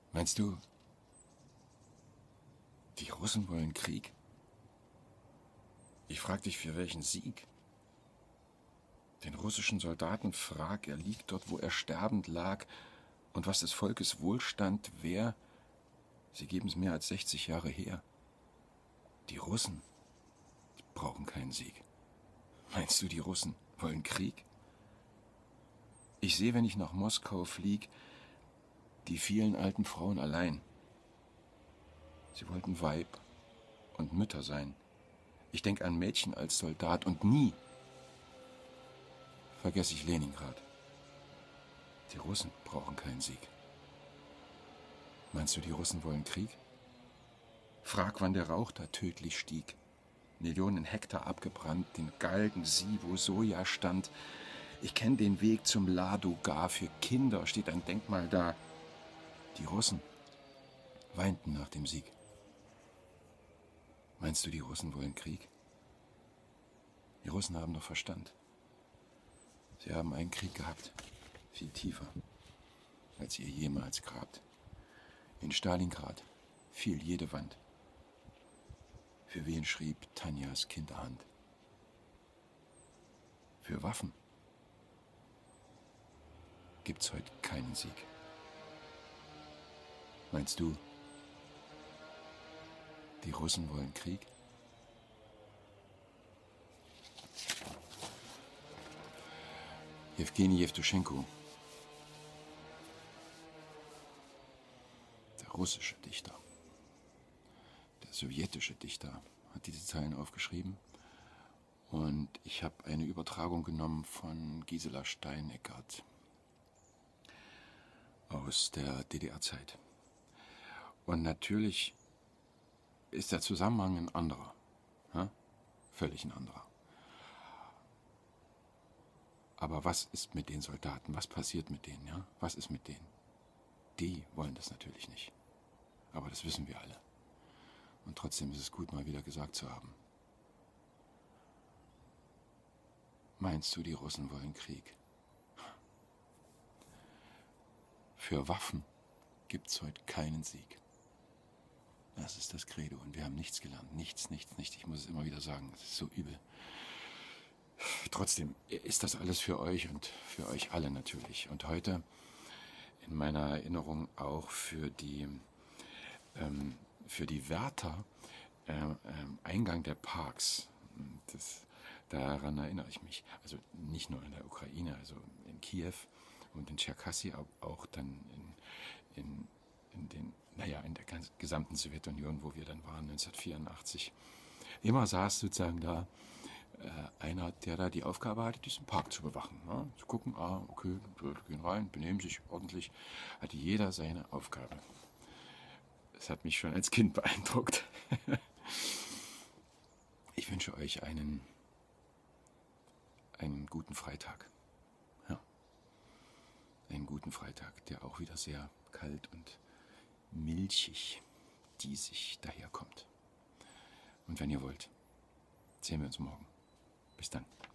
Meinst du, die Russen wollen Krieg? Ich frag dich, für welchen Sieg? Den russischen Soldaten frag, er liegt dort, wo er sterbend lag. Und was des Volkes Wohlstand wär, sie geben's mehr als 60 Jahre her. Die Russen, die brauchen keinen Sieg. Meinst du, die Russen wollen Krieg? Ich seh, wenn ich nach Moskau flieg, die vielen alten Frauen allein. Sie wollten Weib und Mütter sein. Ich denk an Mädchen als Soldat und nie vergesse ich Leningrad. Die Russen brauchen keinen Sieg. Meinst du, die Russen wollen Krieg? Frag, wann der Rauch da tödlich stieg. Millionen Hektar abgebrannt, den Galgen sieh, wo Soja stand. Ich kenn den Weg zum Ladoga, für Kinder steht ein Denkmal da. Die Russen weinten nach dem Sieg. Meinst du, die Russen wollen Krieg? Die Russen haben doch Verstand. Sie haben einen Krieg gehabt, viel tiefer, als ihr jemals grabt. In Stalingrad fiel jede Wand. Für wen schrieb Tanjas Kinderhand? Für Waffen gibt's heute keinen Sieg. Meinst du, die Russen wollen Krieg? Jewgeni Jewtuschenko, der russische Dichter, der sowjetische Dichter, hat diese Zeilen aufgeschrieben. Und ich habe eine Übertragung genommen von Gisela Steineckert aus der DDR-Zeit. Und natürlich ist der Zusammenhang ein anderer, ja? Völlig ein anderer. Aber was ist mit den Soldaten? Was passiert mit denen? Ja? Was ist mit denen? Die wollen das natürlich nicht. Aber das wissen wir alle. Und trotzdem ist es gut, mal wieder gesagt zu haben. Meinst du, die Russen wollen Krieg? Für Waffen gibt's heute keinen Sieg. Das ist das Credo und wir haben nichts gelernt. Nichts, nichts, nichts. Ich muss es immer wieder sagen, es ist so übel. Trotzdem ist das alles für euch und für euch alle natürlich. Und heute in meiner Erinnerung auch für die Wärter Eingang der Parks. Daran erinnere ich mich. Also nicht nur in der Ukraine, also in Kiew und in Tscherkassy, auch dann in der gesamten Sowjetunion, wo wir dann waren, 1984. Immer saß sozusagen da einer, der da die Aufgabe hatte, diesen Park zu bewachen. Ja? Zu gucken, okay, die gehen rein, benehmen sich ordentlich. Hatte jeder seine Aufgabe. Das hat mich schon als Kind beeindruckt. Ich wünsche euch einen guten Freitag. Ja. Einen guten Freitag, der auch wieder sehr kalt und milchig, diesig daherkommt. Und wenn ihr wollt, sehen wir uns morgen. Bis dann.